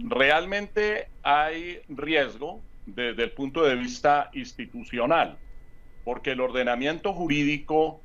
realmente hay riesgo desde el punto de vista institucional, porque el ordenamiento jurídico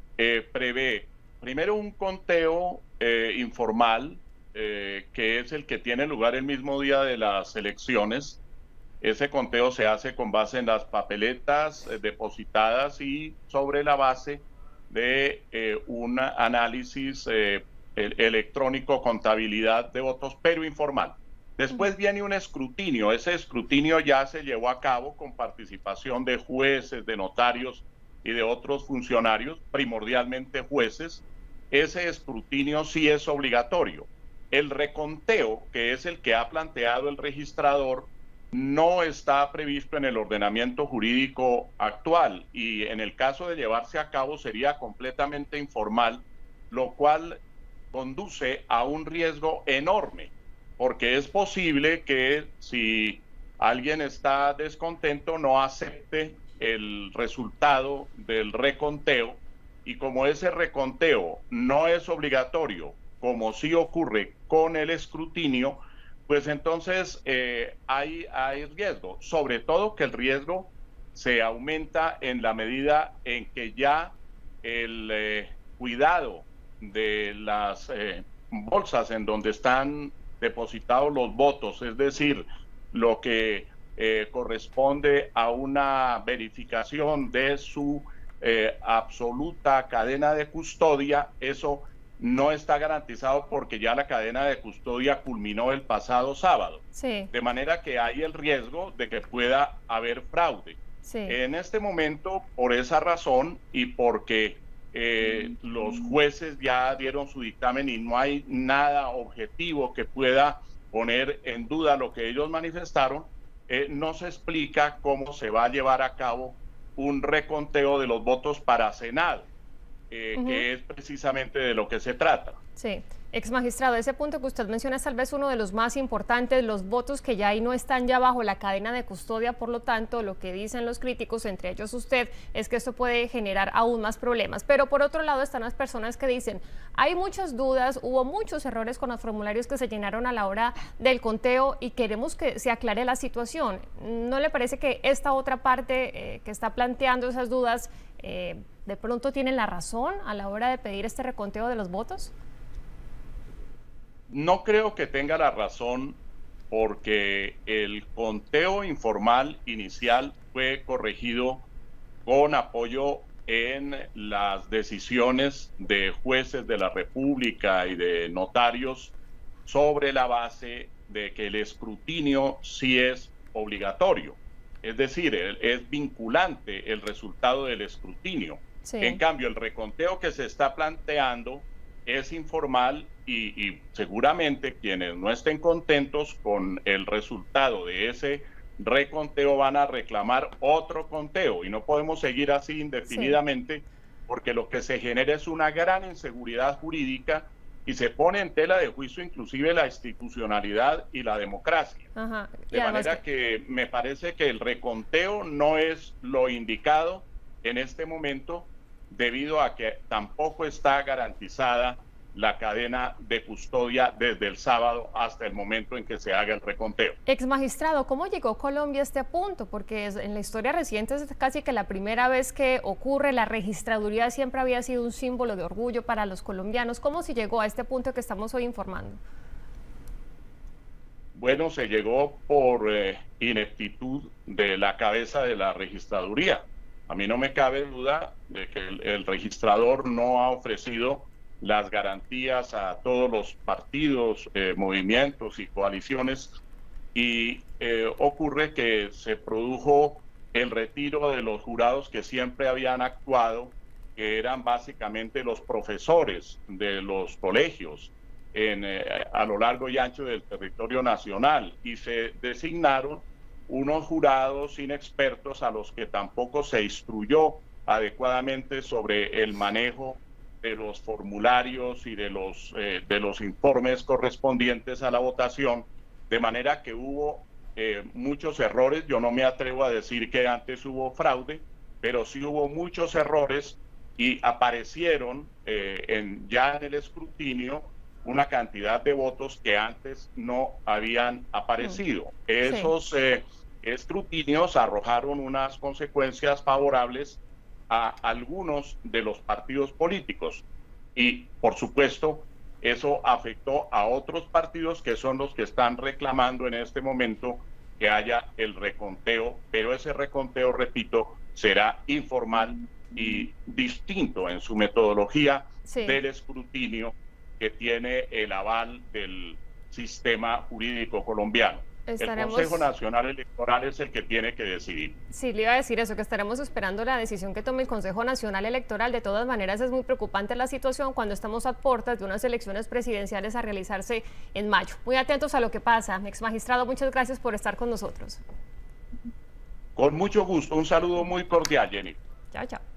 prevé primero un conteo informal, que es el que tiene lugar el mismo día de las elecciones. Ese conteo se hace con base en las papeletas depositadas y sobre la base de un análisis electrónico, contabilidad de votos, pero informal. Después viene un escrutinio. Ese escrutinio ya se llevó a cabo con participación de jueces, de notarios y de otros funcionarios, primordialmente jueces. Ese escrutinio sí es obligatorio. El reconteo, que es el que ha planteado el registrador, no está previsto en el ordenamiento jurídico actual y en el caso de llevarse a cabo sería completamente informal, lo cual conduce a un riesgo enorme, porque es posible que si alguien está descontento no acepte el resultado del reconteo, y como ese reconteo no es obligatorio, como sí ocurre con el escrutinio, pues entonces hay riesgo, sobre todo que el riesgo se aumenta en la medida en que ya el cuidado de las bolsas en donde están depositados los votos, es decir, lo que corresponde a una verificación de su absoluta cadena de custodia, eso no está garantizado porque ya la cadena de custodia culminó el pasado sábado. Sí. De manera que hay el riesgo de que pueda haber fraude. Sí. En este momento, por esa razón y porque los jueces ya dieron su dictamen y no hay nada objetivo que pueda poner en duda lo que ellos manifestaron, no se explica cómo se va a llevar a cabo un reconteo de los votos para Senado, que es precisamente de lo que se trata. Sí, ex magistrado, ese punto que usted menciona es tal vez uno de los más importantes, los votos que ya ahí no están ya bajo la cadena de custodia, por lo tanto, lo que dicen los críticos, entre ellos usted, es que esto puede generar aún más problemas. Pero por otro lado están las personas que dicen, hay muchas dudas, hubo muchos errores con los formularios que se llenaron a la hora del conteo y queremos que se aclare la situación. ¿No le parece que esta otra parte que está planteando esas dudas de pronto tienen la razón a la hora de pedir este reconteo de los votos? No creo que tenga la razón, porque el conteo informal inicial fue corregido con apoyo en las decisiones de jueces de la República y de notarios sobre la base de que el escrutinio sí es obligatorio. Es decir, es vinculante el resultado del escrutinio. Sí. En cambio, el reconteo que se está planteando es informal y seguramente quienes no estén contentos con el resultado de ese reconteo van a reclamar otro conteo y no podemos seguir así indefinidamente, sí, porque lo que se genera es una gran inseguridad jurídica y se pone en tela de juicio inclusive la institucionalidad y la democracia. Ajá. De manera que me parece que el reconteo no es lo indicado en este momento, debido a que tampoco está garantizada la cadena de custodia desde el sábado hasta el momento en que se haga el reconteo. Ex magistrado, ¿cómo llegó Colombia a este punto? Porque en la historia reciente es casi que la primera vez que ocurre. La registraduría siempre había sido un símbolo de orgullo para los colombianos. ¿Cómo se llegó a este punto que estamos hoy informando? Bueno, se llegó por ineptitud de la cabeza de la registraduría. A mí no me cabe duda de que el registrador no ha ofrecido las garantías a todos los partidos, movimientos y coaliciones, y ocurre que se produjo el retiro de los jurados que siempre habían actuado, que eran básicamente los profesores de los colegios a lo largo y ancho del territorio nacional, y se designaron unos jurados inexpertos a los que tampoco se instruyó adecuadamente sobre el manejo de los formularios y de los informes correspondientes a la votación, de manera que hubo muchos errores. Yo no me atrevo a decir que antes hubo fraude, pero sí hubo muchos errores y aparecieron ya en el escrutinio una cantidad de votos que antes no habían aparecido. Esos escrutinios arrojaron unas consecuencias favorables a algunos de los partidos políticos y, por supuesto, eso afectó a otros partidos que son los que están reclamando en este momento que haya el reconteo, pero ese reconteo, repito, será informal y distinto en su metodología del escrutinio que tiene el aval del sistema jurídico colombiano. El Consejo Nacional Electoral es el que tiene que decidir. Sí, le iba a decir eso, que estaremos esperando la decisión que tome el Consejo Nacional Electoral. De todas maneras, es muy preocupante la situación cuando estamos a puertas de unas elecciones presidenciales a realizarse en mayo. Muy atentos a lo que pasa. Exmagistrado, muchas gracias por estar con nosotros. Con mucho gusto. Un saludo muy cordial, Jenny. Chao, chao.